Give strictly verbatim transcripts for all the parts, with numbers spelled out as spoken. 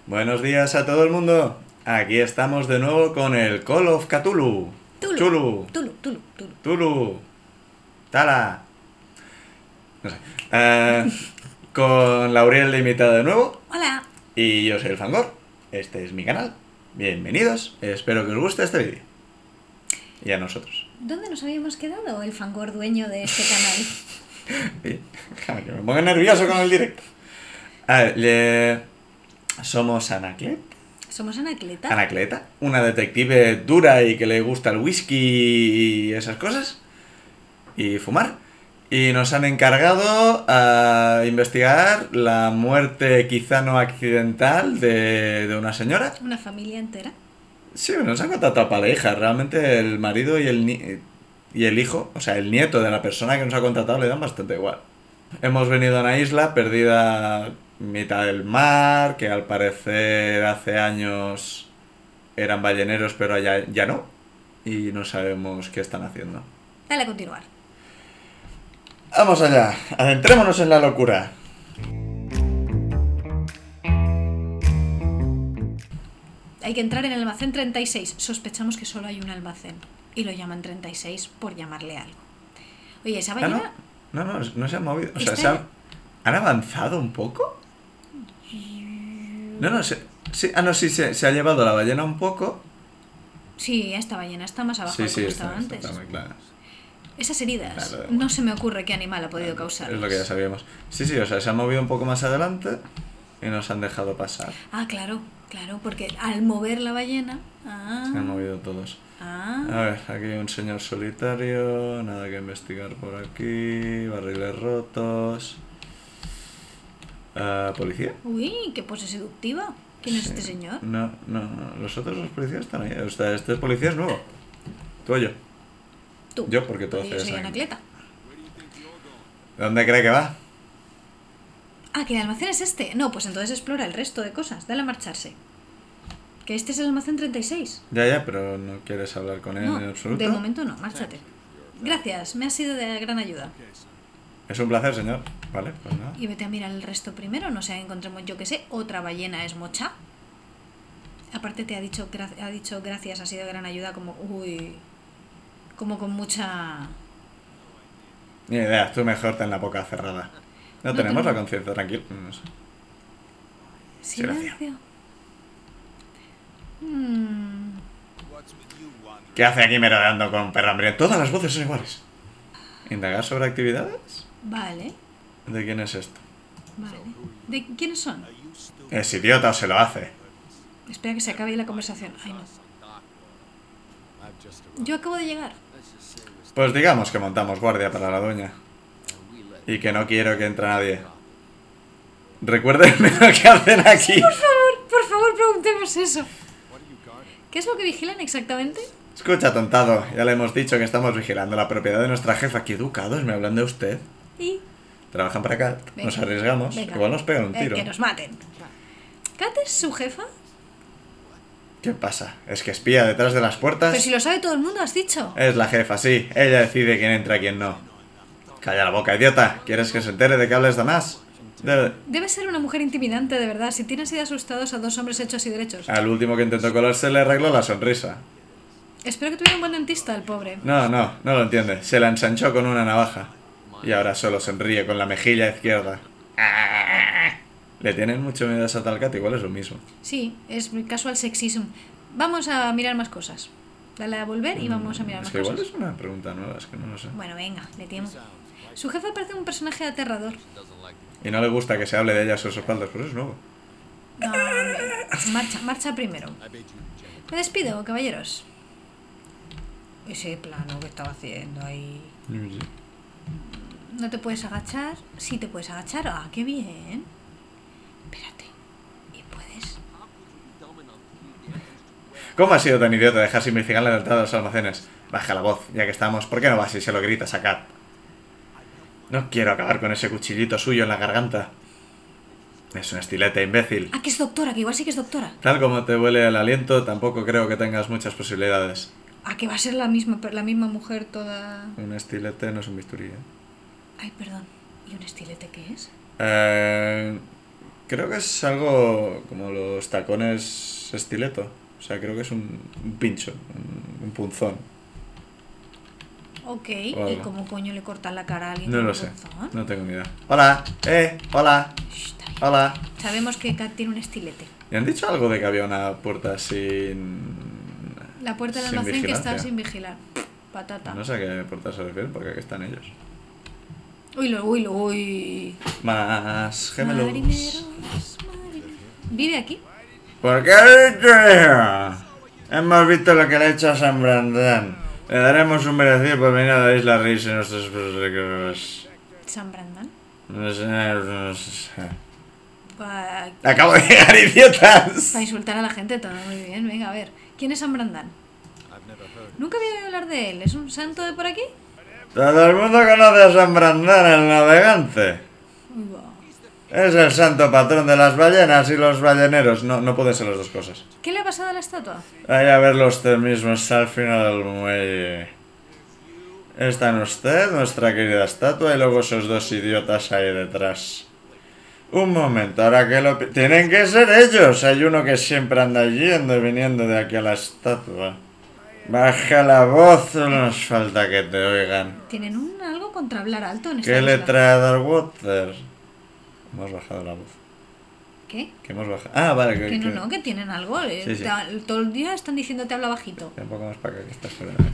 Buenos días a todo el mundo. Aquí estamos de nuevo con el Call of Cthulhu. Tulu. Chulu. Tulu, Tulu, Tulu. Tulu. Tala. No sé. Eh, con Lauriel de invitado de nuevo. Hola. Y yo soy el Fangor. Este es mi canal. Bienvenidos. Espero que os guste este vídeo. Y a nosotros. ¿Dónde nos habíamos quedado, el Fangor dueño de este canal? Déjame que me ponga nervioso con el directo. A ver, le... somos Anaclet. Somos Anacleta. Anacleta, una detective dura y que le gusta el whisky y esas cosas. Y fumar. Y nos han encargado a investigar la muerte quizá no accidental de, de una señora. Una familia entera. Sí, nos han contratado para la hija. Realmente el marido y el, ni y el hijo, o sea, el nieto de la persona que nos ha contratado le dan bastante igual. Hemos venido a una isla perdida mitad del mar, que al parecer hace años eran balleneros, pero ya, ya no. Y no sabemos qué están haciendo. Dale a continuar. Vamos allá, adentrémonos en la locura. Hay que entrar en el almacén treinta y seis. Sospechamos que solo hay un almacén. Y lo llaman treinta y seis por llamarle algo. Oye, esa Ah, ballena... no, no, no, no se han movido. O sea, Este- ¿se han, ¿han avanzado un poco? No, no, se, sí, ah, no, sí, se, se ha llevado la ballena un poco. Sí, esta ballena está más abajo Sí, de sí, como está, estaba está, antes. está muy claro. Esas heridas, Claro, da no igual. se me ocurre qué animal ha podido causar. Es lo que ya sabíamos. Sí, sí, o sea, se han movido un poco más adelante y nos han dejado pasar. Ah, claro, claro, porque al mover la ballena... Ah, Se han movido todos. ah, A ver, aquí hay un señor solitario, nada que investigar por aquí, barriles rotos. Ah, ¿policía? uy, qué pose seductiva. ¿Quién es Sí. este señor? No, no, no, los otros los policías están ahí. O sea, este policía es nuevo. ¿Tú o yo? Tú. Yo, porque tú Porque yo haces soy aquí. Anacleta. ¿Dónde cree que va? Ah, que el almacén es este. No, pues entonces explora el resto de cosas. Dale a marcharse. Que este es el almacén treinta y seis. Ya, ya, pero no quieres hablar con él No, en absoluto. de momento no, márchate. Gracias, me ha sido de gran ayuda. Es un placer, señor. Vale, pues nada. Y vete a mirar el resto primero, no sea que encontremos, yo que sé, otra ballena esmocha. Aparte te ha dicho, gra- ha dicho gracias, ha sido de gran ayuda, como, uy, como con mucha... Ni idea, tú mejor ten la boca cerrada. No, No tenemos tengo- la conciencia tranquila. No sé. Silencio. Mm, ¿Qué hace aquí merodeando con un perro hambriento? Todas las voces son iguales. ¿Indagar sobre actividades? vale, ¿De quién es esto? vale. ¿De quiénes son? ¿Es idiota o se lo hace? Espera que se acabe ahí la conversación. Ay, no. Yo acabo de llegar. Pues digamos que montamos guardia para la dueña. Y que no quiero que entre nadie. Recuérdenme lo que hacen aquí. Por favor, por favor, preguntemos eso. ¿Qué es lo que vigilan exactamente? Escucha, tontado. Ya le hemos dicho que estamos vigilando la propiedad de nuestra jefa. Qué educados me hablan de usted. Y... Trabajan para acá. Venga, Nos arriesgamos. venga. Igual nos pegan un Eh, tiro. que nos maten. ¿Kat es su jefa? ¿Qué pasa? ¿Es que espía detrás de las puertas? Pero si lo sabe todo el mundo, has dicho. Es la jefa, sí. Ella decide quién entra y quién no. Calla la boca, idiota. ¿Quieres que se entere de que hables de más? De- Debe ser una mujer intimidante, de verdad. Si tiene así de asustados a dos hombres hechos y derechos. Al último que intentó colarse le arregló la sonrisa. Espero que tuviera un buen dentista, el pobre. No, no, no lo entiende. Se la ensanchó con una navaja. Y ahora solo sonríe con la mejilla izquierda. Le tienen mucho miedo a esa tal Kat, igual es lo mismo. Sí, es casual sexism. Vamos a mirar más cosas. Dale a volver y vamos a mirar Es más que igual cosas. es una pregunta nueva, es que no lo sé. Bueno, venga, le temo. Su jefa parece un personaje aterrador. Y no le gusta que se hable de ella a sus espaldas, pero es nuevo. No, hombre. Marcha, marcha primero. Me despido, caballeros. Ese plano que estaba haciendo ahí. No te puedes agachar. Sí te puedes agachar. Ah, qué bien. Espérate. ¿Y puedes? ¿Cómo has sido tan idiota de dejar sin investigar la entrada de los almacenes? Baja la voz, ya que estamos. ¿Por qué no vas y se lo gritas a Kat? No quiero acabar con ese cuchillito suyo en la garganta. Es un estilete, imbécil. Ah, que es doctora, que igual sí que es doctora. Tal como te huele el aliento, tampoco creo que tengas muchas posibilidades. Ah, que va a ser la misma, la misma mujer toda... Un estilete no es un bisturí, ¿eh? Ay, perdón. ¿Y un estilete qué es? Eh, Creo que es algo como los tacones estileto. O sea, creo que es un, un pincho, un, un punzón. Ok, O ¿y algo. cómo coño le cortan la cara a alguien No con lo un sé. punzón? No tengo ni idea. Hola, eh, hola, Shh, está bien. hola. Sabemos que Kat tiene un estilete. ¿Y han dicho algo de que había una puerta sin... La puerta del sin almacén que está vigilancia? sin vigilar. Patata. No sé a qué puerta se refiere, porque aquí están ellos. Uy, lo, uy, lo, uy. Más gemelos. Marineros, marineros. ¿Vive aquí? ¿Por qué has dicho eso? Hemos visto lo que le ha hecho a San Brandán. Le daremos un merecido por venir a la isla a reírse de nuestros recuerdos. ¿San Brandán? No sé, no sé. Para Acabo de llegar, idiotas. insultar a la gente todo muy bien. Venga, a ver. ¿Quién es San Brandán? Nunca había oído hablar de él. ¿Es un santo de por aquí? Todo el mundo conoce a San Brandán, el navegante. Uy, va. Es el santo patrón de las ballenas y los balleneros. No, no pueden ser las dos cosas. ¿Qué le ha pasado a la estatua? Vaya a verlo usted mismo, está al final del muelle. Están usted, nuestra querida estatua, y luego esos dos idiotas ahí detrás. Un momento, ahora que lo... pi- Tienen que ser ellos. Hay uno que siempre anda yendo y viniendo de aquí a la estatua. Baja la voz, no nos falta que te oigan. Tienen un algo contra hablar alto en esta ¿Qué le isla. trae a Darkwater? Hemos bajado la voz. ¿Qué? Que hemos bajado. Ah, vale, que... Que no, que- no, que tienen algo. eh, Sí, sí. te- Todo el día están diciendo te habla bajito. Un poco más para acá, que estás fuera de mí.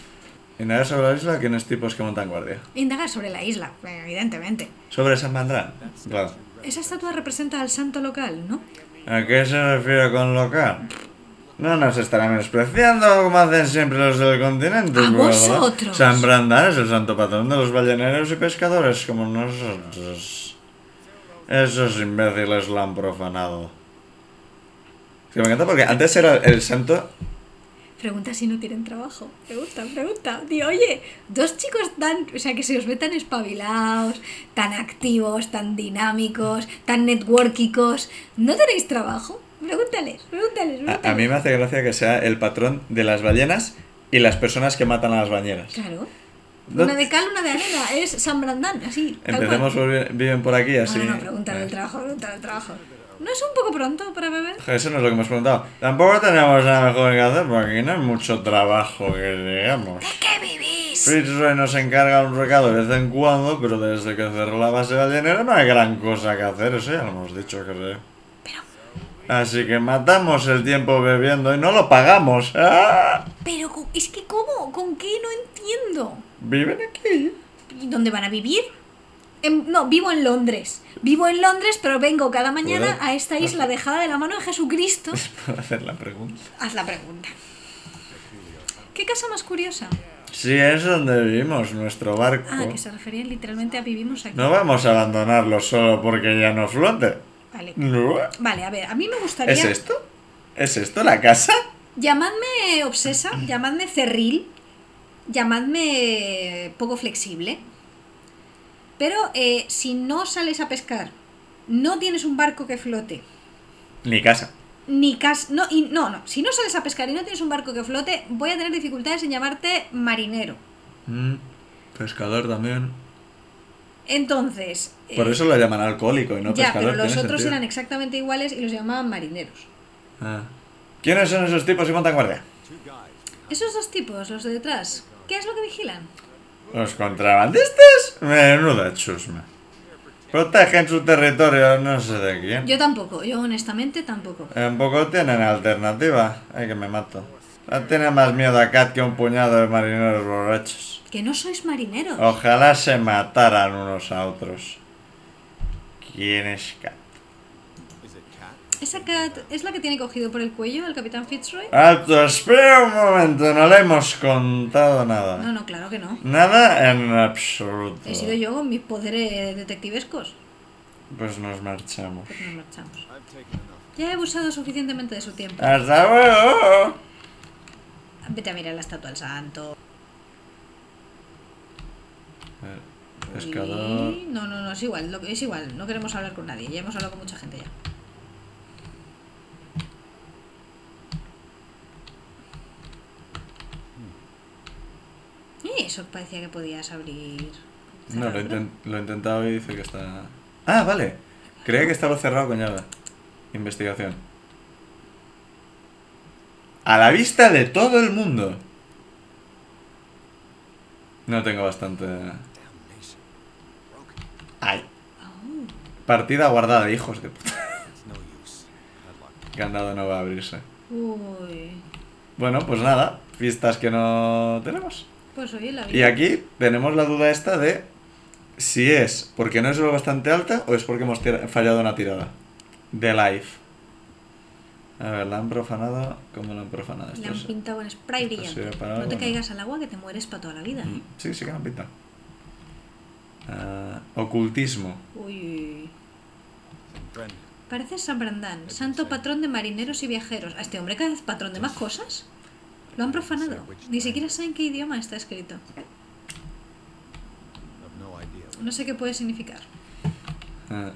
Y nada sobre la isla, ¿quiénes tipos que montan guardia? Indagar sobre la isla, eh, evidentemente. Sobre San Mandrán. Claro. Esa estatua representa al santo local, ¿no? ¿A qué se refiere con local? No nos estarán despreciando como hacen siempre los del continente. ¡A ¿verdad? vosotros! San Brandán es el santo patrón de los balleneros y pescadores como nosotros. Esos imbéciles lo han profanado. Es que me encanta porque antes era el santo... Pregunta si no tienen trabajo. Pregunta, pregunta. Di, oye, dos chicos tan, o sea, que se os ve tan espabilados, tan activos, tan dinámicos, tan networkicos. ¿No tenéis trabajo? Pregúntales, pregúntales, pregúntales. A, a mí me hace gracia que sea el patrón de las ballenas y las personas que matan a las bañeras. Claro. No- Una de cal, una de arena. Es San Brandán, así. tal cual. Empecemos por vi- viven por aquí así. No, no, pregúntale el Eh. trabajo, pregúntale el trabajo. ¿No es un poco pronto para beber? Eso no es lo que hemos preguntado. Tampoco tenemos nada mejor que hacer porque aquí no hay mucho trabajo que digamos. ¿Qué vivís? Fitzroy nos encarga un recado de vez en cuando, pero desde que cerró la base ballenera no hay gran cosa que hacer, eso ya lo hemos dicho, creo. Pero, Así que matamos el tiempo bebiendo y no lo pagamos. ¡Ah! pero, co- es que ¿cómo? ¿Con qué? No entiendo. ¿Viven aquí? ¿Y dónde van a vivir? En- no, vivo en Londres. Vivo en Londres, pero vengo cada mañana ¿Puedo? a esta isla dejada de la mano de Jesucristo. Puedo hacer la pregunta. Haz la pregunta. ¿Qué casa más curiosa? Sí, es donde vivimos, nuestro barco. Ah, que se refería literalmente a vivimos aquí. No vamos a abandonarlo solo porque ya no flote. Vale. No. Vale, a ver, a mí me gustaría... ¿Es esto? ¿Es esto la casa? Llamadme obsesa, llamadme cerril, llamadme poco flexible. Pero eh, si no sales a pescar, no tienes un barco que flote, Ni casa. ni cas no, y, no, no, si no sales a pescar y no tienes un barco que flote, voy a tener dificultades en llamarte marinero. Mm, pescador también. Entonces... eh, Por eso lo llaman alcohólico y no ya, pescador. pero los tiene otros sentido. eran exactamente iguales y los llamaban marineros. Ah. ¿Quiénes son esos tipos y montan guardia? Esos dos tipos, los de detrás, ¿qué es lo que vigilan? ¿Los contrabandistas? Menuda chusma. Protegen su territorio, no sé de quién. Yo tampoco, yo honestamente tampoco. Tampoco tienen alternativa. Ay, que me mato. No tiene más miedo a Cat que un puñado de marineros borrachos. Que no sois marineros. Ojalá se mataran unos a otros. ¿Quién es Cat? ¿Esa Cat es la que tiene cogido por el cuello al capitán Fitzroy? Alto, espera un momento, no le hemos contado nada. No, no, claro que no. Nada en absoluto. He sido yo con mis poderes detectivescos. Pues nos marchamos. Pues nos marchamos. Ya he abusado suficientemente de su tiempo. ¡Hasta luego! Vete a mirar la estatua del santo. Pescador. Y- No, no, no, es igual, lo- es igual. No queremos hablar con nadie. Ya hemos hablado con mucha gente ya. Y eso parecía que podías abrir. No, lo, cerrarlo. inten- lo he intentado y dice que está... Ah, vale. Creía que estaba cerrado con llave. Investigación. A la vista de todo el mundo. No tengo bastante... Ay. Partida guardada, hijos de puta. Candado no va a abrirse. Uy. Bueno, pues nada. Pistas que no tenemos. Pues oye, la vida. Y aquí tenemos la duda esta de si es porque no es lo bastante alta o es porque hemos fallado una tirada. De life. A ver, la han profanado. ¿Cómo la han profanado? Le han es... pintado en spray brillante. No algo, te caigas al agua que te mueres para toda la vida. ¿eh? Sí, sí que la han pintado. Uh, ocultismo. Uy. Parece San Brandán, santo patrón de marineros y viajeros. ¿A este hombre cada vez patrón de más cosas? Lo han profanado. Ni siquiera sé en qué idioma está escrito. No sé qué puede significar. Uh.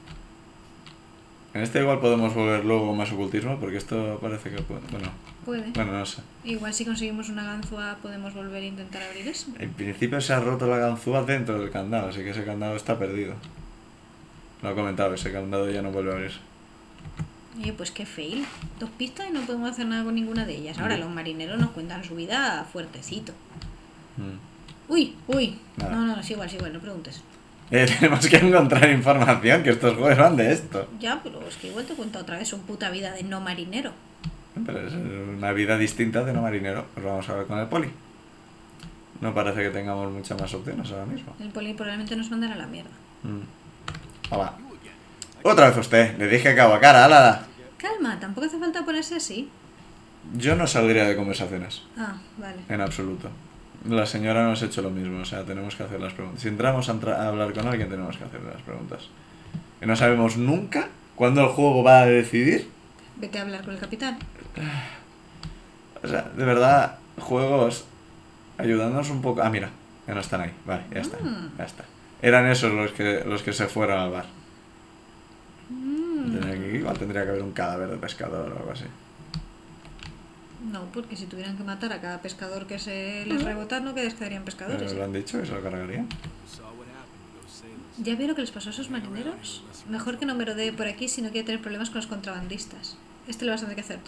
En este igual podemos volver luego más ocultismo, porque esto parece que puede... Bueno, puede. Bueno, no sé. Igual si conseguimos una ganzúa podemos volver a intentar abrir eso. En principio se ha roto la ganzúa dentro del candado, así que ese candado está perdido. Lo he comentado, ese candado ya no vuelve a abrir. Oye, pues qué fail. Dos pistas y no podemos hacer nada con ninguna de ellas. Ahora, los marineros nos cuentan su vida fuertecito. Mm. Uy, uy. Nada. No, no, es igual, es igual, no preguntes. Eh, tenemos que encontrar información, que estos juegos van de esto. Ya, pero es que igual te cuento otra vez su puta vida de no marinero. Pero es una vida distinta de no marinero. Pues vamos a ver con el poli. No parece que tengamos muchas más opciones ahora mismo. El poli probablemente nos mandará a la mierda. Mm. Hola. Otra vez usted. Le dije que hago cara, ala. Calma, tampoco hace falta ponerse así. Yo no saldría de conversaciones. Ah, vale. En absoluto. La señora nos ha hecho lo mismo, o sea, tenemos que hacer las preguntas. Si entramos a, entra a hablar con alguien, tenemos que hacer las preguntas. Y no sabemos nunca cuándo el juego va a decidir. Vete a hablar con el capitán. O sea, de verdad, juegos ayudándonos un poco... Ah, mira, ya no están ahí. Vale, ya está, mm. ya está. Eran esos los que, los que se fueron al bar. Mm. Tenía que, igual tendría que haber un cadáver de pescador o algo así. No, porque si tuvieran que matar a cada pescador que se les rebota, no quedarían pescadores. Pero lo han dicho que se lo cargarían. ¿Ya vieron lo que les pasó a esos marineros? Mejor que no me rodee por aquí si no quiere tener problemas con los contrabandistas. Este lo vas a tener que hacer tú.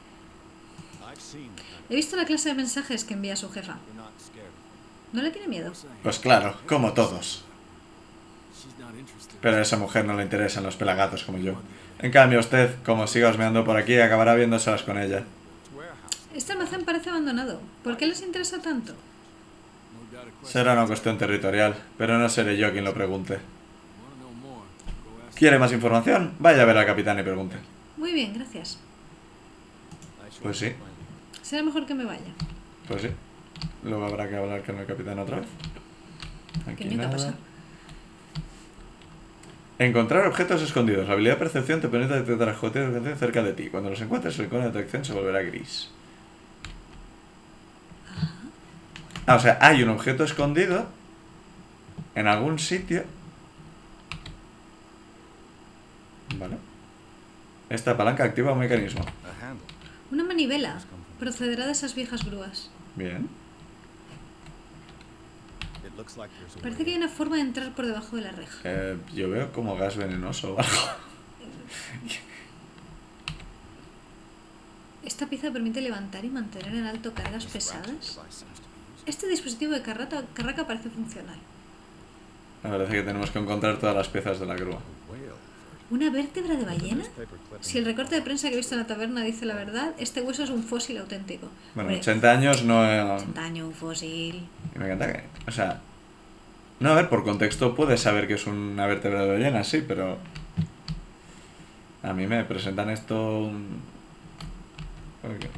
He visto la clase de mensajes que envía su jefa. ¿No le tiene miedo? Pues claro, como todos. Pero a esa mujer no le interesan los pelagatos como yo. En cambio usted, como siga osmeando por aquí, acabará viéndoselas con ella. Este almacén parece abandonado. ¿Por qué les interesa tanto? Será una cuestión territorial, pero no seré yo quien lo pregunte. ¿Quiere más información? Vaya a ver al capitán y pregunte. Muy bien, gracias. Pues sí. Será mejor que me vaya. Pues sí. Luego habrá que hablar con el capitán otra vez. Aquí ¿Qué nada. Pasa? Encontrar objetos escondidos. La habilidad de percepción te permite detectar objetos cerca de ti. Cuando los encuentres, el icono de detección se volverá gris. Ah, o sea, hay un objeto escondido en algún sitio. Vale. Esta palanca activa un mecanismo. Una manivela. Procederá de esas viejas grúas. Bien. Parece que hay una forma de entrar por debajo de la reja. Eh, yo veo como gas venenoso o algo. Esta pieza permite levantar y mantener en alto cargas pesadas. Este dispositivo de carrata, carraca parece funcional. Me parece que tenemos que encontrar todas las piezas de la grúa. ¿Una vértebra de ballena? Si el recorte de prensa que he visto en la taberna dice la verdad, este hueso es un fósil auténtico. Bueno, Hombre, ochenta años no... Eh... ochenta años, un fósil... Y me encanta que... O sea... No, a ver, por contexto puedes saber que es una vértebra de ballena, sí, pero... A mí me presentan esto... Okay.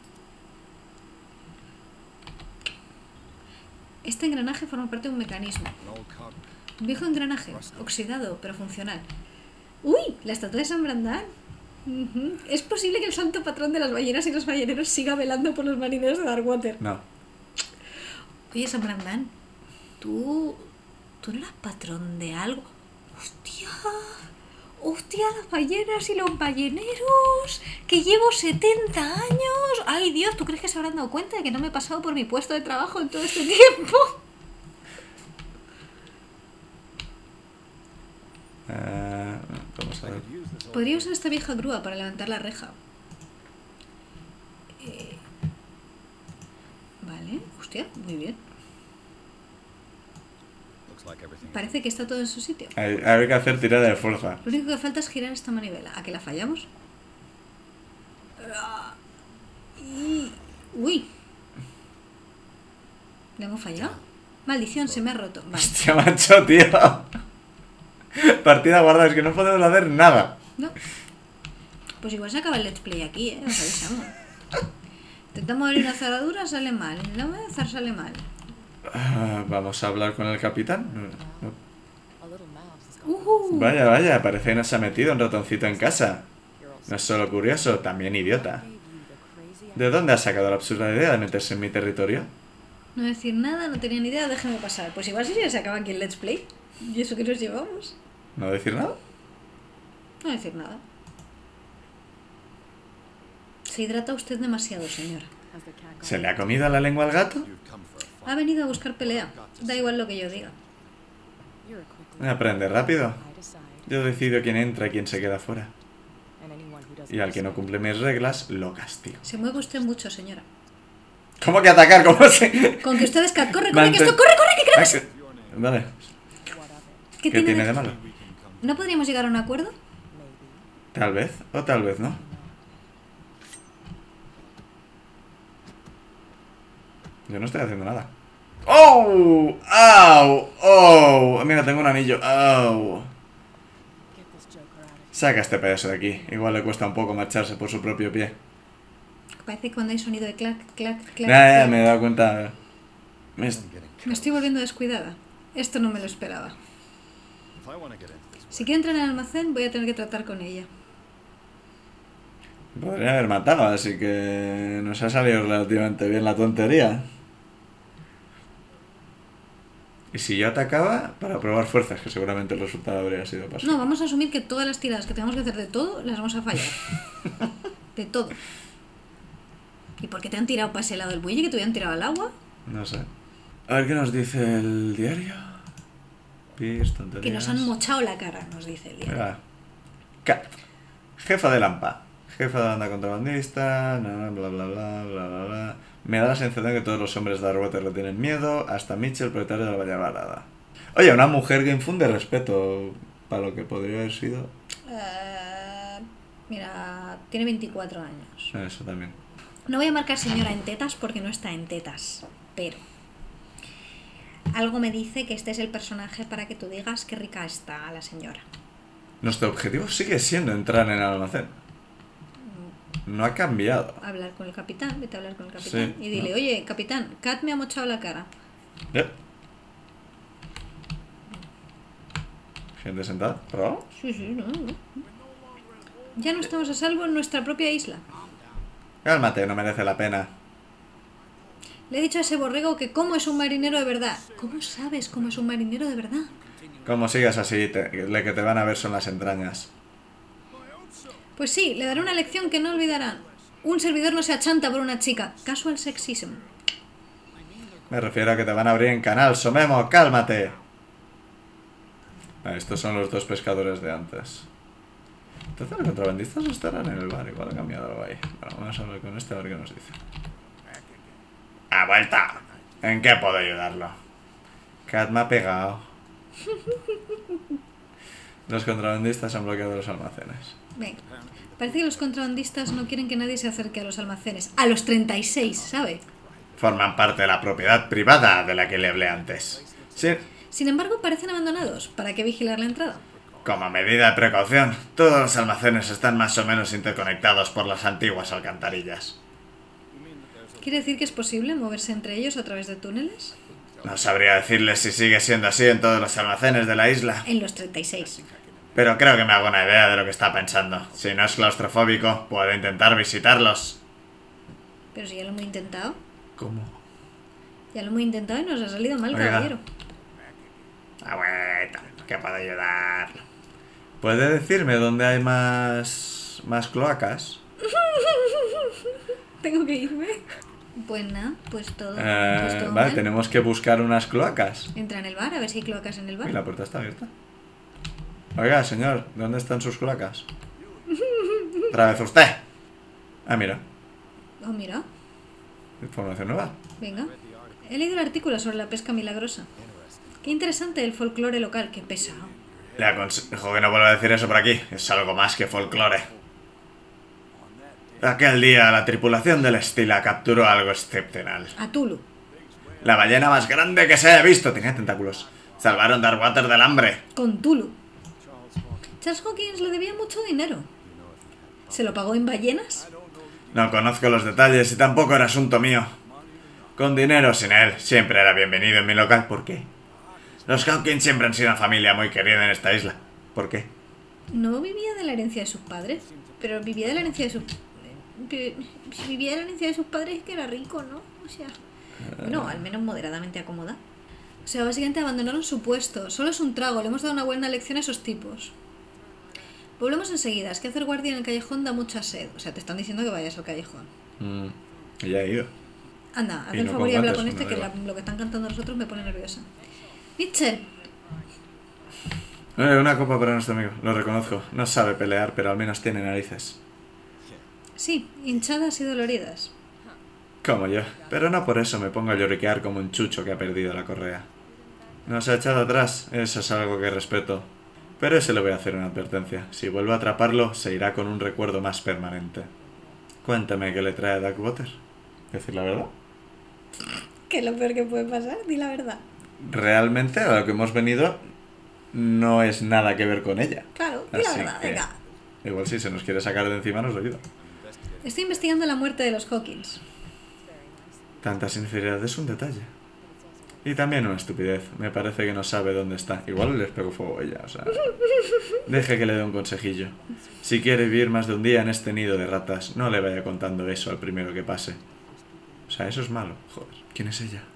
Este engranaje forma parte de un mecanismo. Un viejo engranaje, oxidado, pero funcional. ¡Uy! La estatua de San Brandán. Uh-huh. ¿Es posible que el santo patrón de las ballenas y los balleneros siga velando por los marineros de Darkwater? No. Oye, San Brandán, ¿tú... ¿tú no eras patrón de algo? ¡Hostia! ¡Hostia, las ballenas y los balleneros! ¡Que llevo setenta años! ¡Ay, Dios! ¿Tú crees que se habrán dado cuenta de que no me he pasado por mi puesto de trabajo en todo este tiempo? Uh... Vamos a ver. Podría usar esta vieja grúa para levantar la reja. Eh, Vale, hostia, muy bien. Parece que está todo en su sitio. Hay, hay que hacer tirada de fuerza. Lo único que falta es girar esta manivela. ¿A que la fallamos? Y... Uy. ¿Le hemos fallado? Maldición, se me ha roto. Vale. Hostia, macho, tío. Partida guardada, es que no podemos hacer nada. No. Pues igual se acaba el let's play aquí, ¿eh? Os avisamos. Intentamos abrir una cerradura, sale mal. Intentamos azar, sale mal. Ah, vamos a hablar con el capitán. No. Uh-huh. Vaya, vaya, parece que nos ha metido un ratoncito en casa. No es solo curioso, también idiota. ¿De dónde has sacado la absurda idea de meterse en mi territorio? No decir nada, no tenía ni idea, déjame pasar. Pues igual si ya se acaba aquí el let's play. ¿Y eso que nos llevamos? ¿No decir nada? No decir nada. Se hidrata usted demasiado, señora. ¿Se le ha comido la lengua al gato? Ha venido a buscar pelea. Da igual lo que yo diga. Aprende rápido. Yo decido quién entra y quién se queda fuera. Y al que no cumple mis reglas, lo castigo. Se mueve usted mucho, señora. ¿Cómo que atacar? ¿Cómo se...? Con que usted es cat. ¡Corre, corre, Mante- que esto corre, corre, que creo que Ah, se... que- Vale. ¿Qué, ¿Qué tiene de malo? ¿No podríamos llegar a un acuerdo? Tal vez, o tal vez no. Yo no estoy haciendo nada. ¡Oh! ¡Au! ¡Oh! Mira, tengo un anillo. ¡Oh! Saca este pedazo de aquí. Igual le cuesta un poco marcharse por su propio pie. Parece que cuando hay sonido de clac, clac, clac... Ya, ya, clac. me he dado cuenta. Me est- Me estoy volviendo descuidada. Esto no me lo esperaba. Si quiere entrar en el almacén, voy a tener que tratar con ella. Podría haber matado, así que nos ha salido relativamente bien la tontería. Y si yo atacaba, para probar fuerzas, que seguramente el resultado habría sido paso. No, vamos a asumir que todas las tiradas que tengamos que hacer de todo, las vamos a fallar. De todo. ¿Y por qué te han tirado para ese lado del buille, que te hubieran tirado al agua? No sé. A ver qué nos dice el diario. Pis, tonterías. Que nos han mochado la cara, nos dice el día. Mira. Cat. Jefa de Lampa. Jefa de banda contrabandista. na, na, bla, bla, bla, bla, bla, bla. Me da la sensación de que todos los hombres de Arwater le tienen miedo. Hasta Mitchell, propietario de la Valla Balada. Oye, una mujer que infunde respeto para lo que podría haber sido. Eh, mira, tiene veinticuatro años. Eso también. No voy a marcar señora en tetas porque no está en tetas, pero algo me dice que este es el personaje para que tú digas qué rica está la señora. Nuestro objetivo sigue siendo entrar en el almacén. No ha cambiado. Hablar con el capitán, vete a hablar con el capitán Sí, y dile, ¿no? oye, capitán, Kat me ha mochado la cara. Yep. Gente sentada. ¿Probado? Sí, sí, no, no. Ya no estamos a salvo en nuestra propia isla. Cálmate, no merece la pena. Le he dicho a ese borrego que cómo es un marinero de verdad. ¿Cómo sabes cómo es un marinero de verdad? Como sigas así, te, le que te van a ver son las entrañas. Pues sí, le daré una lección que no olvidarán. Un servidor no se achanta por una chica. Casual sexism. Me refiero a que te van a abrir en canal, Somemo, cálmate. Ah, estos son los dos pescadores de antes. Entonces los contrabandistas estarán en el bar, igual ha cambiado algo ahí. Bueno, vamos a hablar con este a ver qué nos dice. ¡A vuelta! ¿En qué puedo ayudarlo? Kat me ha pegado. Los contrabandistas han bloqueado los almacenes. Venga. Parece que los contrabandistas no quieren que nadie se acerque a los almacenes. A los treinta y seis, ¿sabe? Forman parte de la propiedad privada de la que le hablé antes. Sí, Sin embargo, parecen abandonados. ¿Para qué vigilar la entrada? como medida de precaución, todos los almacenes están más o menos interconectados por las antiguas alcantarillas. ¿Quiere decir que es posible moverse entre ellos a través de túneles? No sabría decirles si sigue siendo así en todos los almacenes de la isla, En los treinta y seis. pero creo que me hago una idea de lo que está pensando. Si no es claustrofóbico, puedo intentar visitarlos. Pero si ya lo hemos intentado. ¿Cómo? Ya lo hemos intentado y nos ha salido mal, Oiga. caballero. Abueta, ¿qué puedo ayudar? ¿Puede decirme dónde hay más... más cloacas? Tengo que irme. Pues nada, pues todo. Eh, pues todo vale, mal. tenemos que buscar unas cloacas. Entra en el bar, a ver si hay cloacas en el Y bar. la puerta está abierta. Oiga, señor, ¿dónde están sus cloacas? Otra vez usted. Ah, mira. Oh, mira. Información nueva. Venga. He leído el artículo sobre la pesca milagrosa. Qué interesante el folclore local. Qué pesado. Le aconsejo que no vuelva a decir eso por aquí. Es algo más que folclore. Aquel día la tripulación del Estila capturó algo excepcional. A Tulu. La ballena más grande que se haya visto. Tenía tentáculos. Salvaron Darkwater del hambre. Con Tulu. Charles Hawkins le debía mucho dinero. ¿Se lo pagó en ballenas? No conozco los detalles y tampoco era asunto mío. Con dinero o sin él, siempre era bienvenido en mi local. ¿Por qué? Los Hawkins siempre han sido una familia muy querida en esta isla. ¿Por qué? No vivía de la herencia de sus padres, pero vivía de la herencia de sus... Si vivía de la herencia de sus padres es que era rico, ¿no? O sea... Bueno, al menos moderadamente acomodado. O sea, básicamente abandonaron su puesto. Solo es un trago, le hemos dado una buena lección a esos tipos. Volvemos enseguida, es que hacer guardia en el callejón da mucha sed. O sea, te están diciendo que vayas al callejón. Mm, ya he ido. Anda, haz Y el no favor con y habla guantes, con este, me que da la- igual. lo que están cantando los otros me pone nerviosa. Mitchell, Eh, una copa para nuestro amigo. Lo reconozco. No sabe pelear, pero al menos tiene narices. sí, hinchadas y doloridas. Como yo. Pero no por eso me pongo a lloriquear como un chucho que ha perdido la correa. No se ha echado atrás. Eso es algo que respeto. Pero ese le voy a hacer una advertencia. Si vuelvo a atraparlo, se irá con un recuerdo más permanente. Cuéntame qué le trae a Darkwater. ¿Decir la verdad? ¿Qué es lo peor que puede pasar? Di la verdad. Realmente a lo que hemos venido no es nada que ver con ella. Claro, di la Así verdad, que venga. igual si se nos quiere sacar de encima nos lo ayuda. Estoy investigando la muerte de los Hawkins. Tanta sinceridad es un detalle. Y también una estupidez. Me parece que no sabe dónde está. Igual les pego fuego a ella, o sea... Deje que le dé un consejillo. Si quiere vivir más de un día en este nido de ratas, no le vaya contando eso al primero que pase. O sea, eso es malo. Joder. ¿Quién es ella?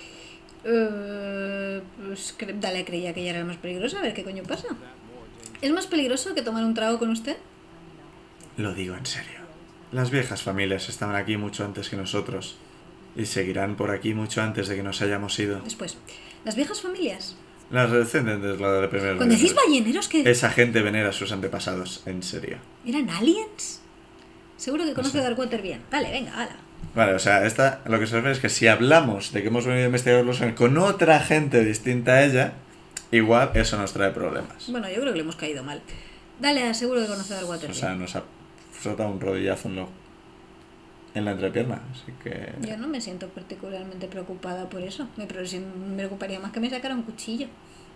Eh, pues cre- dale, creía que ella era la más peligrosa. A ver qué coño pasa. ¿Es más peligroso que tomar un trago con usted? Lo digo en serio. Las viejas familias estaban aquí mucho antes que nosotros. Y seguirán por aquí mucho antes de que nos hayamos ido. Después, ¿las viejas familias? Las descendientes, la de primero. Cuando decís balleneros, que Esa gente venera a sus antepasados, en serio. eran aliens. Seguro que conoce sé. Darkwater bien. Dale, venga, hala. Vale, o sea, esta, lo que se refiere es que si hablamos de que hemos venido a investigar los aliens con otra gente distinta a ella, igual eso nos trae problemas. Bueno, yo creo que le hemos caído mal. Dale, seguro que conoce Darkwater O bien. sea, nos ha frotado un rodillazo en, lo, en la entrepierna, así que... Yo no me siento particularmente preocupada por eso. Me, pero sí me preocuparía más que me sacara un cuchillo.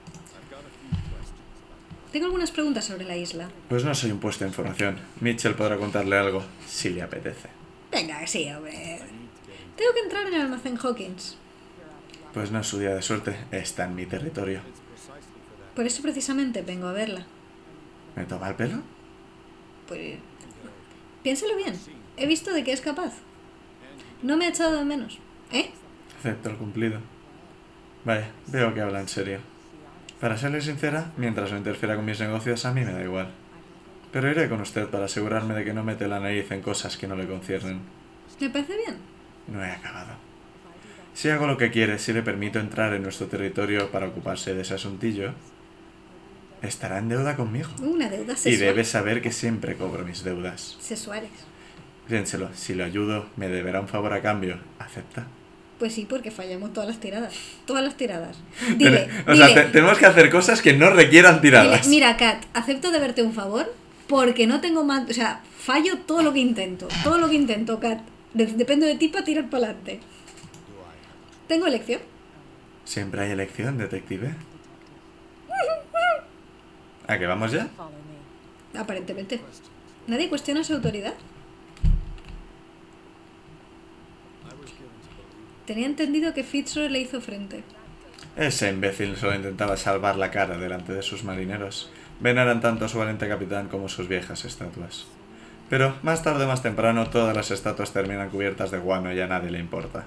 Tengo algunas preguntas sobre la isla. Pues no soy un puesto de información. Mitchell podrá contarle algo, si le apetece. Venga, que sí, hombre. Tengo que entrar en el almacén Hawkins. Pues no es su día de suerte, está en mi territorio. Por eso precisamente vengo a verla. ¿Me toma el pelo? Pues... Piénselo bien. He visto de qué es capaz. No me ha echado de menos. ¿Eh? Acepto el cumplido. Vaya, veo que habla en serio. Para serle sincera, mientras no interfiera con mis negocios, a mí me da igual. Pero iré con usted para asegurarme de que no mete la nariz en cosas que no le conciernen. ¿Me parece bien? No he acabado. Si hago lo que quiere, si le permito entrar en nuestro territorio para ocuparse de ese asuntillo, estará en deuda conmigo. Una deuda Y sexual. debe saber que siempre cobro mis deudas. Sexuales. Piénselo, si lo ayudo, me deberá un favor a cambio. ¿Acepta? Pues sí, porque fallamos todas las tiradas. Todas las tiradas. Dile, o dile, sea, te- tenemos que hacer cosas que no requieran dile, tiradas. mira, Kat, acepto deberte un favor porque no tengo más... O sea, fallo todo lo que intento. Todo lo que intento, Kat. De- dependo de ti para tirar para adelante. ¿Tengo elección? Siempre hay elección, detective. ¿A qué vamos ya? Aparentemente. ¿Nadie cuestiona su autoridad? Tenía entendido que Fitzroy le hizo frente. Ese imbécil solo intentaba salvar la cara delante de sus marineros. Veneran tanto a su valiente capitán como sus viejas estatuas. Pero más tarde o más temprano todas las estatuas terminan cubiertas de guano y a nadie le importa.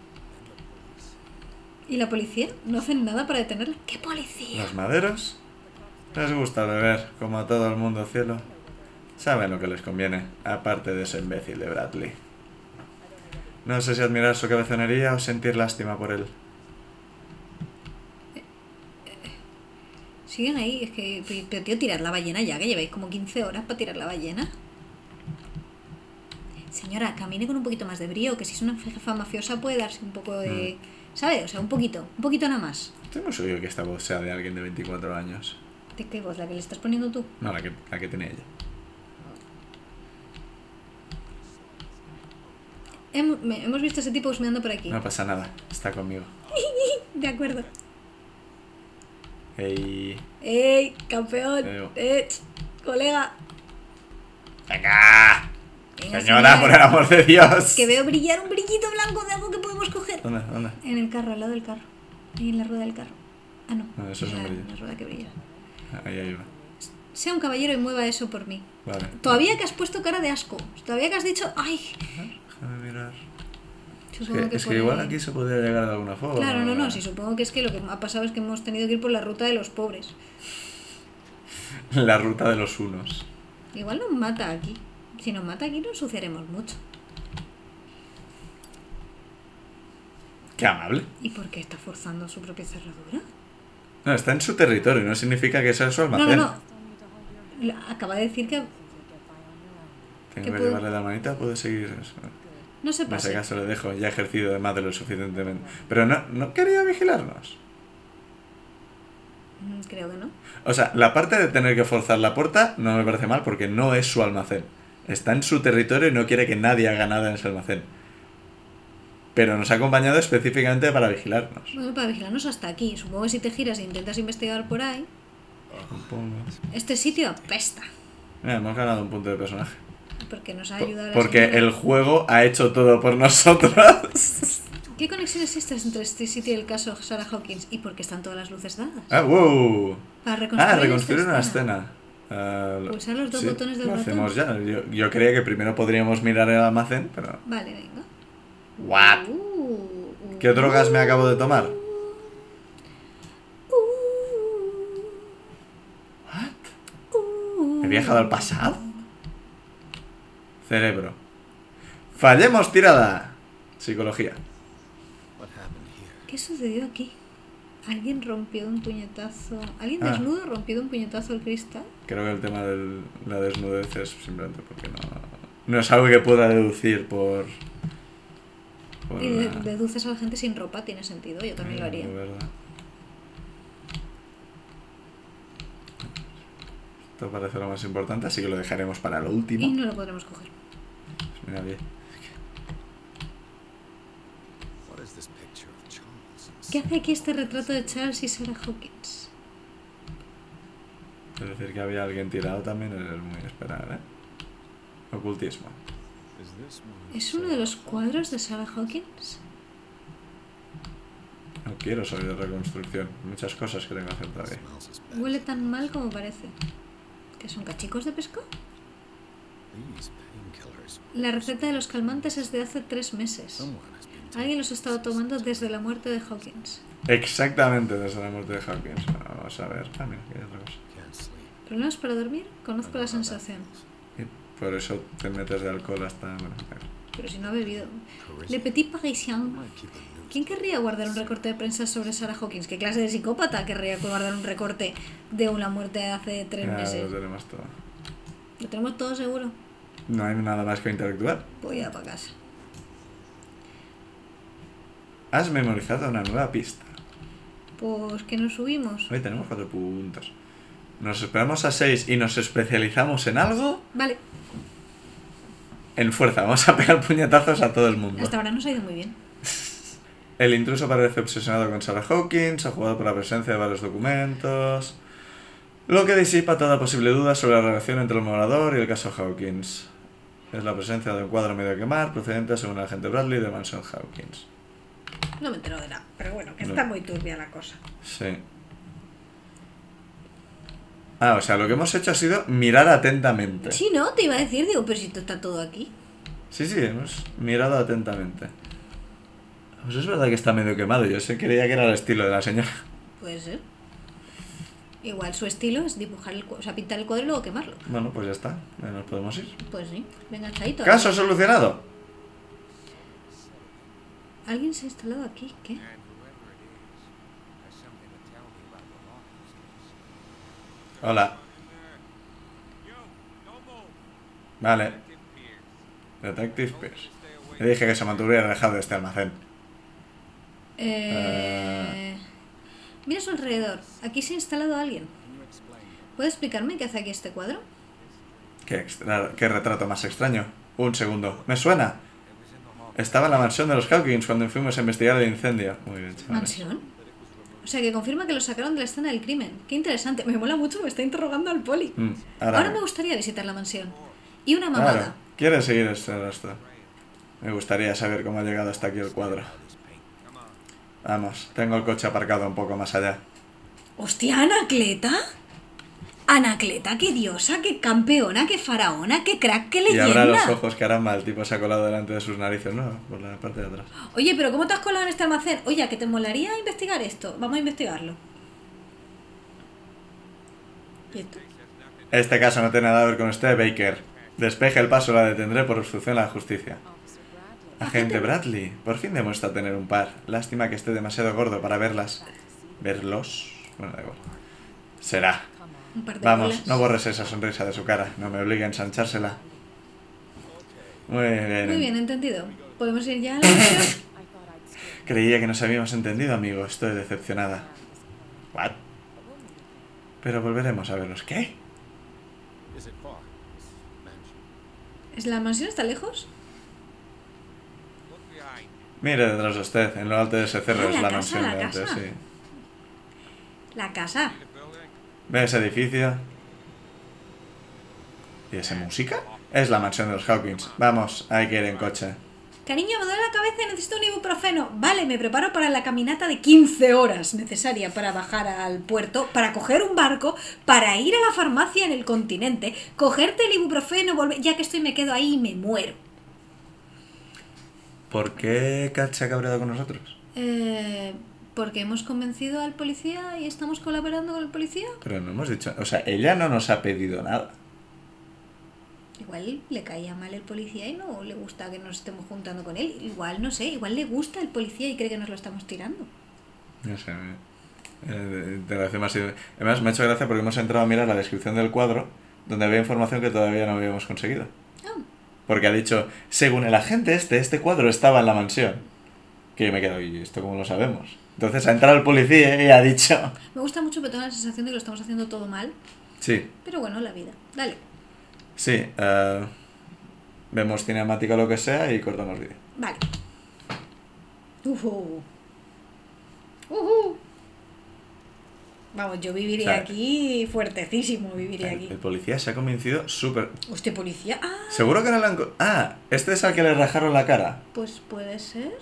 ¿Y la policía? ¿No hacen nada para detenerla? ¿Qué policía? Los maderos les gusta beber, como a todo el mundo, cielo. Saben lo que les conviene, aparte de ese imbécil de Bradley. No sé si admirar su cabezonería o sentir lástima por él. Siguen ahí, es que... Pero tío, tirad la ballena ya, que lleváis como quince horas para tirar la ballena. Señora, camine con un poquito más de brío, que si es una jefa mafiosa puede darse un poco de... Mm. ¿Sabes? O sea, un poquito, un poquito nada más. Tengo suyo que esta voz sea de alguien de veinticuatro años. ¿De qué voz? ¿La que le estás poniendo tú? No, la que, la que tiene ella. Hem, me, hemos visto a ese tipo husmeando por aquí. No pasa nada, está conmigo. De acuerdo. Ey. ¡Ey, campeón! Ey. ¡Eh, colega! ¡Venga! Venga, Señora, señora, por el amor de Dios. que veo brillar un brillito blanco de algo que podemos coger. ¿Dónde? ¿Dónde? En el carro, al lado del carro. Ahí en la rueda del carro. Ah, no. No, eso es la, un brillo. la rueda que brilla. Ahí hay una. Sea un caballero y mueva eso por mí. Vale. Todavía que has puesto cara de asco. Todavía que has dicho, ¡ay! Déjame mirar. Supongo Es que, que, es que por igual ahí- aquí se podría llegar de alguna forma. Claro, no, no, sí, supongo que es que lo que ha pasado es que hemos tenido que ir por la ruta de los pobres. La ruta de los unos. Igual nos mata aquí. Si nos mata aquí nos ensuciaremos mucho. Qué amable. ¿Y por qué está forzando su propia cerradura? No, está en su territorio, no significa que sea su No, almacén. no, no. La- Acaba de decir que Tengo ¿Qué que puedo- llevarle la manita, puede seguir eso. no se En ese pase. caso le dejo, ya he ejercido de más de lo suficientemente. Pero no, no quería vigilarnos. Mm, Creo que no. O sea, la parte de tener que forzar la puerta no me parece mal porque no es su almacén. Está en su territorio y no quiere que nadie haga nada en ese almacén. Pero nos ha acompañado específicamente para vigilarnos. Bueno, para vigilarnos hasta aquí. Supongo que si te giras e intentas investigar por ahí, Supongo. este sitio apesta. Mira, hemos ganado un punto de personaje. Porque nos ha Por- ayudado la porque señora. el juego ha hecho todo por nosotros. ¿Qué conexión existe entre este sitio y el caso Sarah Hawkins? ¿Y por qué están todas las luces dadas? Ah, wow. Para reconstruir, Ah, reconstruir esta una escena. escena. Ah, lo- Pulsar los dos sí, botones del lo ratón. hacemos ya. Yo, yo creía que primero podríamos mirar el almacén, pero... Vale, venga. What? Uh, ¿Qué drogas me acabo de tomar? uh, ¿He viajado al pasado? Cerebro. Fallemos tirada. Psicología. ¿Qué sucedió aquí? ¿Alguien rompió un puñetazo? ¿Alguien Ah. desnudo rompió un puñetazo al cristal? Creo que el tema de la desnudez es simplemente porque no... No es algo que pueda deducir por... por Y de- la- deduces a la gente sin ropa, tiene sentido, yo también lo haría. De verdad. Esto parece lo más importante, así que lo dejaremos para lo último. Y no lo podremos coger. Pues mira bien. ¿Qué hace aquí este retrato de Charles y Sarah Hawkins? Es decir, que había alguien tirado también es muy esperar, ¿eh? Ocultismo. ¿Es uno de los cuadros de Sarah Hawkins? No quiero saber de reconstrucción. Muchas cosas que tengo que hacer todavía. Huele tan mal como parece. ¿Qué son cachicos de pescado? La receta de los calmantes es de hace tres meses. Alguien los ha estado tomando desde la muerte de Hawkins. Exactamente desde la muerte de Hawkins. Vamos a ver. Ah, mira, que hay otra cosa. ¿Problemas para dormir? Conozco la sensación. Y por eso te metes de alcohol hasta... Bueno, Pero si no ha bebido. Le Petit Parisien. ¿Quién querría guardar un recorte de prensa sobre Sarah Hawkins? ¿Qué clase de psicópata querría guardar un recorte de una muerte de hace tres ya meses? lo tenemos todo. Lo tenemos todo seguro. No hay nada más que interactuar. Voy a para casa. Has memorizado una nueva pista. Pues que nos subimos. Hoy tenemos cuatro puntos. Nos esperamos a seis y nos especializamos en algo. Vale, En fuerza, vamos a pegar puñetazos a todo el mundo. hasta ahora nos ha ido muy bien. El intruso parece obsesionado con Sarah Hawkins, ha jugado por la presencia de varios documentos, lo que disipa toda posible duda sobre la relación entre el morador y el caso Hawkins. Es la presencia de un cuadro medio a quemar, procedente, según el agente Bradley, de Mansion Hawkins. No me entero de nada, pero bueno, que No. está muy turbia la cosa. Sí. Ah, o sea, lo que hemos hecho ha sido mirar atentamente. Sí, no, te iba a decir, digo, pero si esto está todo aquí. Sí, sí, hemos mirado atentamente. Pues es verdad que está medio quemado. Yo sé, creía que era el estilo de la señora. Puede ser. Igual su estilo es dibujar el cuadro, o sea, pintar el cuadro y luego quemarlo. Bueno, pues ya está. Ya nos podemos ir. Pues sí, venga, chaito. Caso solucionado. ¿Alguien se ha instalado aquí? ¿Qué? Hola. Vale. Detective Pierce. Le dije que se mantuviera alejado de este almacén. Eh... Mira a su alrededor. Aquí se ha instalado alguien. ¿Puede explicarme qué hace aquí este cuadro? ¿Qué, extra... ¿Qué retrato más extraño? Un segundo. ¿Me suena? Estaba en la mansión de los Hawkins cuando fuimos a investigar el incendio. Muy bien, chavales. ¿Mansión? O sea, que confirma que lo sacaron de la escena del crimen. Qué interesante. Me mola mucho, me está interrogando al poli. Mm, ahora, Ahora me gustaría visitar la mansión. Y una mamada. Claro. ¿Quieres seguir este rastro? Me gustaría saber cómo ha llegado hasta aquí el cuadro. Vamos, tengo el coche aparcado un poco más allá. ¡Hostia, Anacleta! Anacleta, qué diosa, qué campeona, qué faraona, qué crack, qué Y leyenda. abra los ojos, caramba, el tipo se ha colado delante de sus narices, ¿no? Por la parte de atrás. Oye, pero ¿cómo te has colado en este almacén? Oye, ¿a que te molaría investigar esto? Vamos a investigarlo. ¿Y esto? Este caso no tiene nada que ver con usted, Baker. Despeje el paso, la detendré por obstrucción a la justicia. Agente Bradley, por fin demuestra tener un par. Lástima que esté demasiado gordo para verlas. ¿Verlos? Bueno, da igual. Será. Un par de Vamos, bolas. no borres esa sonrisa de su cara. No me obligue a ensanchársela. Muy bien. Muy bien, entendido. ¿Podemos ir ya a la mansión? Creía que nos habíamos entendido, amigo. Estoy decepcionada. ¿What? Pero volveremos a verlos. ¿Qué? ¿Es la mansión está lejos? Mire detrás de usted. En lo alto de ese cerro Ah, es la la casa, mansión la de antes, casa. sí. La casa. ¿Ve ese edificio? ¿Y esa música? Es la mansión de los Hawkins. Vamos, hay que ir en coche. Cariño, me duele la cabeza y necesito un ibuprofeno. Vale, me preparo para la caminata de quince horas necesaria para bajar al puerto, para coger un barco, para ir a la farmacia en el continente, cogerte el ibuprofeno, volver... Ya que estoy me quedo ahí y me muero. ¿Por qué Kat se ha cabreado con nosotros? Eh... Porque hemos convencido al policía y estamos colaborando con el policía. Pero no hemos dicho... O sea, ella no nos ha pedido nada. Igual le caía mal el policía y no le gusta que nos estemos juntando con él. Igual, no sé, igual le gusta el policía y cree que nos lo estamos tirando. No sé. Eh, te lo hace más... Además, me ha hecho gracia porque hemos entrado a mirar la descripción del cuadro donde había información que todavía no habíamos conseguido. Ah, Porque ha dicho, según el agente este, este cuadro estaba en la mansión. Que yo me quedo, ¿y esto cómo lo sabemos? Entonces ha entrado el policía y ha dicho... me gusta mucho, pero tengo la sensación de que lo estamos haciendo todo mal. Sí, Pero bueno, la vida. Dale. sí. eh, vemos cinemática o lo que sea y cortamos vídeo. Vale. Ujú. Ujú. Vamos, yo viviría O sea, aquí fuertecísimo, viviría El, aquí. el policía se ha convencido súper... Hostia, policía. Ah, ¿Seguro que no le han... co- Ah, este es al que le rajaron la cara. pues puede ser.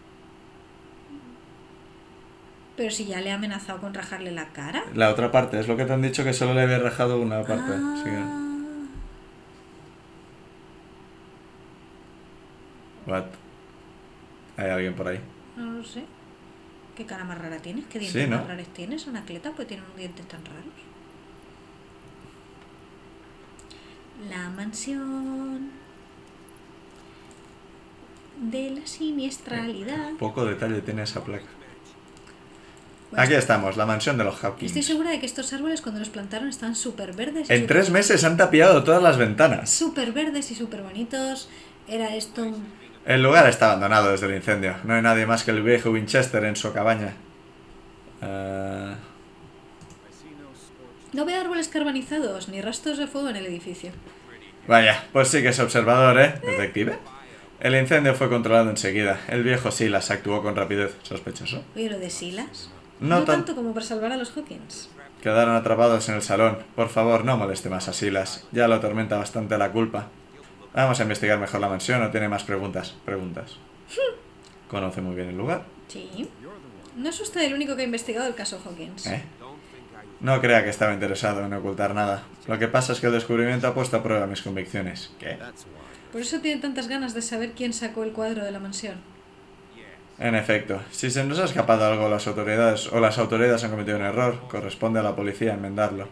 Pero si ya le ha amenazado con rajarle la cara. La otra parte, es lo que te han dicho que solo le había rajado una parte. Ah. Sí que- What? ¿Hay alguien por ahí? No lo sé. ¿Qué cara más rara tienes? ¿Qué Sí, dientes ¿no? más raros tienes? Anacleta, pues tienen unos dientes tan raros. La mansión de la siniestralidad. Poco detalle tiene esa placa. Bueno, Aquí estamos, la mansión de los Hawkins. estoy segura de que estos árboles cuando los plantaron están súper verdes. y En súper- tres meses han tapiado todas las ventanas. Súper verdes y súper bonitos. Era esto un... El lugar está abandonado desde el incendio. No hay nadie más que el viejo Winchester en su cabaña. Eh, No veo árboles carbonizados ni rastros de fuego en el edificio. Vaya, pues sí que es observador, ¿eh? Detective. El incendio fue controlado enseguida. El viejo Silas actuó con rapidez. Sospechoso. Oye, lo de Silas. No No, tan- tanto como para salvar a los Hawkins. Quedaron atrapados en el salón. Por favor, no moleste más a Silas. Ya lo atormenta bastante la culpa. Vamos a investigar mejor la mansión. ¿O tiene más preguntas? Preguntas. Conoce muy bien el lugar. Sí. No es usted el único que ha investigado el caso Hawkins. ¿Eh? No crea que estaba interesado en ocultar nada. Lo que pasa es que el descubrimiento ha puesto a prueba mis convicciones. ¿Qué? Por eso tiene tantas ganas de saber quién sacó el cuadro de la mansión. En efecto, si se nos ha escapado algo las autoridades o las autoridades han cometido un error, corresponde a la policía enmendarlo.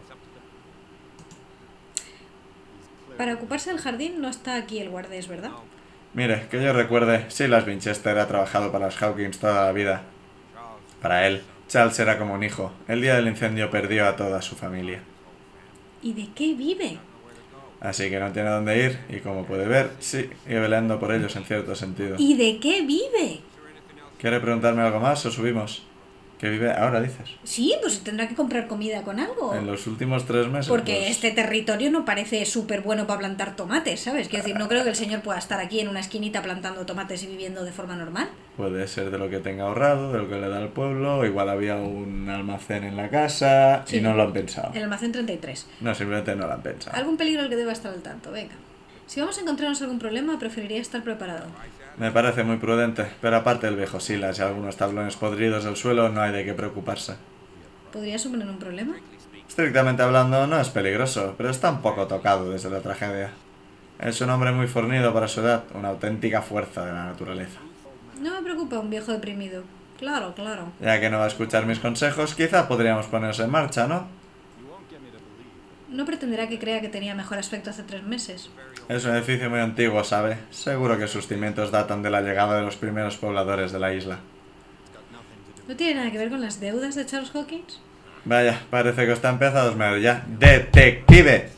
Para ocuparse del jardín no está aquí el guardés, ¿verdad? Mire, que yo recuerde, Silas Winchester ha trabajado para los Hawkins toda la vida. Para él, Charles era como un hijo. El día del incendio perdió a toda su familia. ¿Y de qué vive? Así que no tiene dónde ir y como puede ver, sí, y velando por ellos en cierto sentido. ¿Y de qué vive? ¿Quiere preguntarme algo más o subimos? ¿Qué vive ahora, dices? Sí, pues tendrá que comprar comida con algo. En los últimos tres meses. Porque pues, este territorio no parece súper bueno para plantar tomates, ¿sabes? Quiero decir, no creo que el señor pueda estar aquí en una esquinita plantando tomates y viviendo de forma normal. Puede ser de lo que tenga ahorrado, de lo que le da al pueblo. Igual había un almacén en la casa Sí. y no lo han pensado. El almacén treinta y tres. No, simplemente no lo han pensado. Algún peligro al que deba estar al tanto, venga. Si vamos a encontrarnos algún problema, preferiría estar preparado. Me parece muy prudente, pero aparte del viejo Silas y algunos tablones podridos del suelo, no hay de qué preocuparse. ¿Podría suponer un problema? Estrictamente hablando, no es peligroso, pero está un poco tocado desde la tragedia. Es un hombre muy fornido para su edad, una auténtica fuerza de la naturaleza. No me preocupa un viejo deprimido. Claro, claro. Ya que no va a escuchar mis consejos, quizá podríamos ponerse en marcha, ¿no? No pretenderá que crea que tenía mejor aspecto hace tres meses. Es un edificio muy antiguo, ¿sabe? Seguro que sus cimientos datan de la llegada de los primeros pobladores de la isla. ¿No tiene nada que ver con las deudas de Charles Hawkins? Vaya, parece que está empezando a osmear ya. ¡Detective!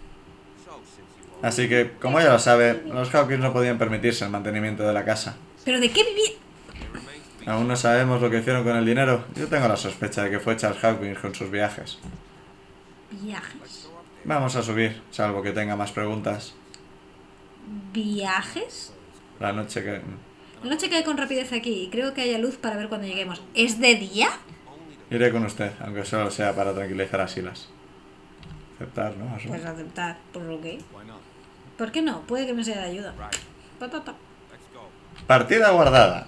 Así que, como ya lo sabe, los Hawkins no podían permitirse el mantenimiento de la casa. ¿Pero de qué vivía? Aún no sabemos lo que hicieron con el dinero. Yo tengo la sospecha de que fue Charles Hawkins con sus viajes. Viajes. Vamos a subir, salvo que tenga más preguntas. ¿Viajes? La noche que... La noche cae con rapidez aquí y creo que haya luz para ver cuando lleguemos. ¿Es de día? Iré con usted, aunque solo sea para tranquilizar a Silas. Aceptar, ¿no? Asumo. Pues aceptar, por lo que. ¿Por qué no? Puede que me sea de ayuda. Patata. Partida guardada.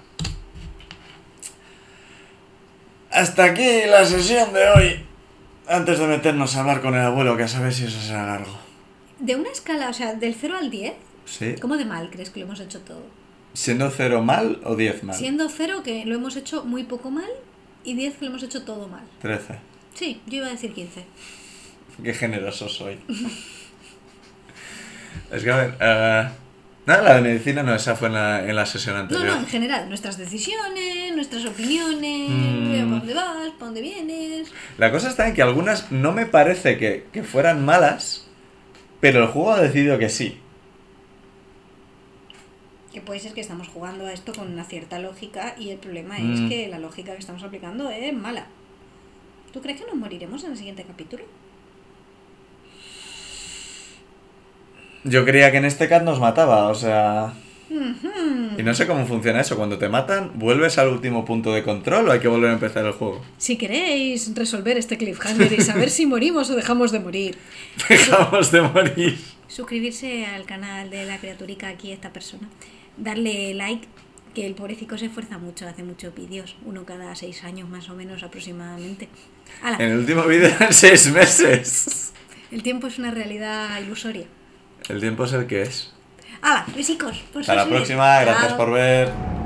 Hasta aquí la sesión de hoy. Antes de meternos a hablar con el abuelo, que a saber si eso será largo. De una escala, o sea, del cero al diez, Sí. ¿cómo de mal crees que lo hemos hecho todo? ¿Siendo cero mal o diez mal? Siendo cero que lo hemos hecho muy poco mal y diez que lo hemos hecho todo mal. trece. Sí, yo iba a decir quince. Qué generoso soy. Es que, a ver... eh, no, la de medicina no, esa fue en la, en la sesión No, anterior. no, en general, nuestras decisiones, nuestras opiniones, Mm. ¿para dónde vas? ¿Para dónde vienes? La cosa está en que algunas no me parece que, que fueran malas, pero el juego ha decidido que sí. Que puede ser que estamos jugando a esto con una cierta lógica y el problema Mm. es que la lógica que estamos aplicando es mala. ¿Tú crees que nos moriremos en el siguiente capítulo? Yo creía que en este cat nos mataba, o sea... Ujú. Y no sé cómo funciona eso. Cuando te matan, ¿vuelves al último punto de control o hay que volver a empezar el juego? Si queréis resolver este cliffhanger y saber si morimos o dejamos de morir, Dejamos de morir. suscribirse al canal de la criaturica aquí, esta persona, darle like, que el pobrecito se esfuerza mucho, hace muchos vídeos, uno cada seis años más o menos aproximadamente. ¡Hala! En el último vídeo eran seis meses. El tiempo es una realidad ilusoria. El tiempo es el que es. ¡Hala! Besicos. Por Hasta la suscribir. próxima, gracias Chao. por ver.